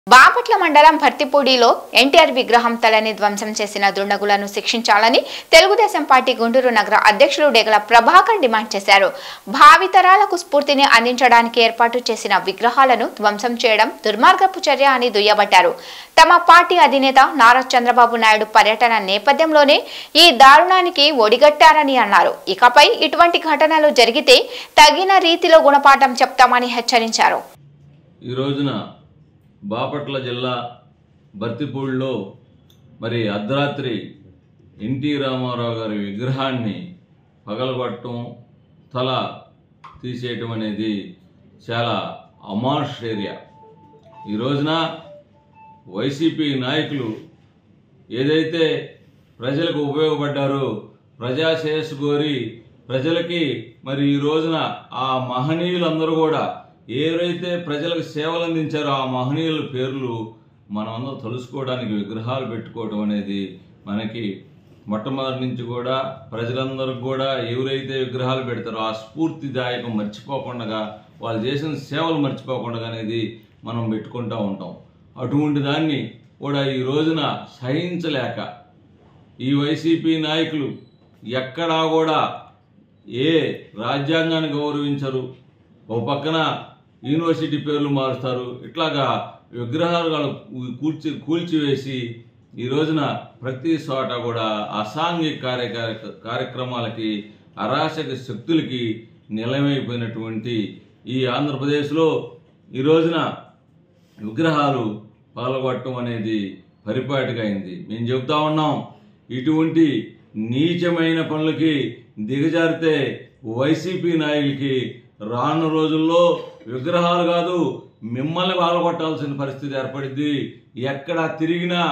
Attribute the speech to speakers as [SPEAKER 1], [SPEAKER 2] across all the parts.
[SPEAKER 1] బాపట్ల మండలం భర్తిపూడిలో ఎన్టీఆర్ విగ్రహం తలని ధ్వంసం చేసిన దుండగులను శిక్షించాలని తెలుగుదేశం పార్టీ గుంటూరు నగర అధ్యక్షులు డేగల ప్రభాకర్ డిమాండ్ చేశారు. భావితరాలకు స్ఫూర్తిని అందించడానికి ఏర్పాటు చేసిన విగ్రహాలను ధ్వంసం చేయడం దుర్మార్గపు చర్య అని దుయ్యబట్టారు. తమ పార్టీ అధినేత నారా చంద్రబాబు నాయుడు పర్యటన నేపథ్యంలోనే ఈ దారుణానికి ఒడిగట్టారని అన్నారు. ఇకపై ఇటువంటి ఘటనలు జరిగితే తగిన రీతిలో గుణపాఠం చెప్తామని హెచ్చరించారు.
[SPEAKER 2] ఈ రోజున బాపట్ల జిల్లా భర్తిపూడిలో అర్ధరాత్రి ఎన్టీ రామారావు గారి విగ్రహాన్ని పగలగొట్టడం, తల తీసేయటం అనేది చాలా అమానుష చర్య. ఈ రోజున వైసీపీ నాయకులు ఏదైతే ప్రజలకు ఉపయోగపడ్డారో, ప్రజాశ్రేయస్సు కోరి ప్రజలకి ఈ రోజున ఆ మహనీయులందరూ కూడా ఏవైతే ప్రజలకు సేవలు అందించారో ఆ మహనీయుల పేర్లు మనమందరం తెలుసుకోవడానికి విగ్రహాలు పెట్టుకోవడం అనేది మనకి మొట్టమొదటి నుంచి కూడా ప్రజలందరికీ కూడా ఎవరైతే విగ్రహాలు పెడతారో ఆ స్ఫూర్తిదాయకం మర్చిపోకుండా, వాళ్ళు చేసిన సేవలు మర్చిపోకుండా అనేది మనం పెట్టుకుంటూ ఉంటాం. అటువంటి దాన్ని కూడా ఈ రోజున సహించలేక ఈ వైసీపీ నాయకులు ఎక్కడా కూడా ఏ రాజ్యాంగాన్ని గౌరవించరు. ఓ పక్కన యూనివర్సిటీ పేర్లు మారుస్తారు. ఇట్లాగా విగ్రహాలు కూల్చివేసి ఈ రోజున ప్రతి చోట కూడా అసాంఘిక కార్యక్రమాలకి, అరాచక శక్తులకి నిలమైపోయినటువంటి ఈ ఆంధ్రప్రదేశ్లో ఈ రోజున విగ్రహాలు పగలగొట్టడం అనేది పరిపాటిగా అయింది. మేము చెబుతా ఉన్నాం, ఇటువంటి నీచమైన పనులకి దిగజారితే వైసీపీ నాయకులకి రాను రోజుల్లో విగ్రహాలు కాదు మిమ్మల్ని పగలగొట్టాల్సిన పరిస్థితి ఏర్పడింది. ఎక్కడ తిరిగినా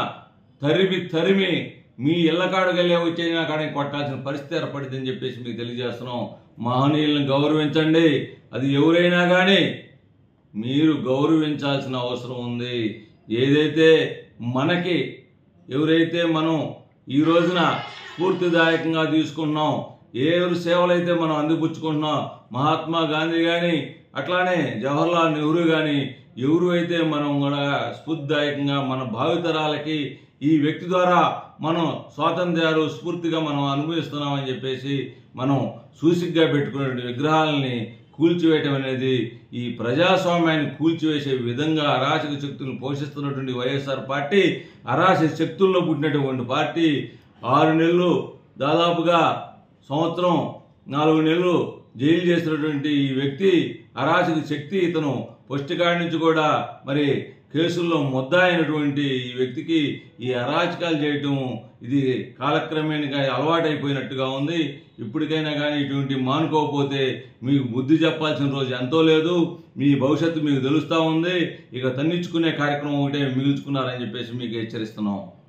[SPEAKER 2] తరిమి మీ ఇళ్ళకాడకెళ్ళే వచ్చేనా కానీ కొట్టాల్సిన పరిస్థితి ఏర్పడింది అని చెప్పేసి మీకు తెలియజేస్తున్నాం. మహనీయులను గౌరవించండి. అది ఎవరైనా కానీ మీరు గౌరవించాల్సిన అవసరం ఉంది. ఏదైతే మనకి ఎవరైతే మనం ఈ రోజున స్ఫూర్తిదాయకంగా తీసుకుంటున్నాం, ఏ సేవలైతే మనం అందిపుచ్చుకుంటున్నాం, మహాత్మా గాంధీ కానీ అట్లానే జవహర్లాల్ నెహ్రూ కానీ ఎవరు అయితే మనం కూడా స్ఫూర్తిదాయకంగా మన భావితరాలకి ఈ వ్యక్తి ద్వారా మనం స్వాతంత్ర్యాలు స్ఫూర్తిగా మనం అనుభవిస్తున్నామని చెప్పేసి మనం సూసిగ్గా పెట్టుకునే విగ్రహాలని కూల్చివేయటం అనేది ఈ ప్రజాస్వామ్యాన్ని కూల్చివేసే విధంగా అరాచక శక్తులను పోషిస్తున్నటువంటి వైఎస్ఆర్ పార్టీ అరాచక శక్తుల్లో పుట్టినటువంటి పార్టీ. 6 నెలలు దాదాపుగా సంవత్సరం 4 నెలలు జైలు చేసినటువంటి ఈ వ్యక్తి అరాచక శక్తి. ఇతను పుష్టికాడి నుంచి కూడా కేసుల్లో ముద్దాయినటువంటి ఈ వ్యక్తికి ఈ అరాచకాలు చేయటం ఇది కాలక్రమేణగా అలవాటైపోయినట్టుగా ఉంది. ఇప్పటికైనా కానీ ఇటువంటి మానుకోకపోతే మీకు బుద్ధి చెప్పాల్సిన రోజు ఎంతో లేదు. మీ భవిష్యత్తు మీకు తెలుస్తూ ఉంది. ఇక తన్నించుకునే కార్యక్రమం ఒకటే మిగుల్చుకున్నారని చెప్పేసి మీకు హెచ్చరిస్తున్నాం.